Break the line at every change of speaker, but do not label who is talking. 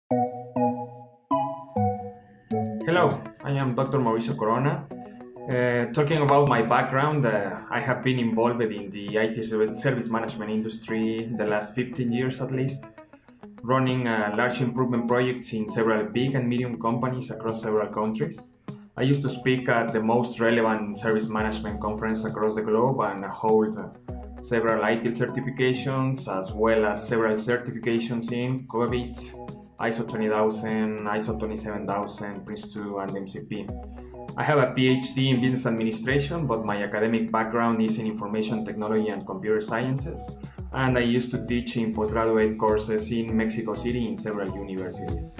Hello, I am Dr. Mauricio Corona. Talking about my background, I have been involved in the IT service management industry the last 15 years at least, running large improvement projects in several big and medium companies across several countries. I used to speak at the most relevant service management conference across the globe and hold several ITIL certifications as well as several certifications in COVID, ISO 20000, ISO 27000, Prince2, and MCP. I have a PhD in business administration, but my academic background is in information technology and computer sciences, and I used to teach in postgraduate courses in Mexico City in several universities.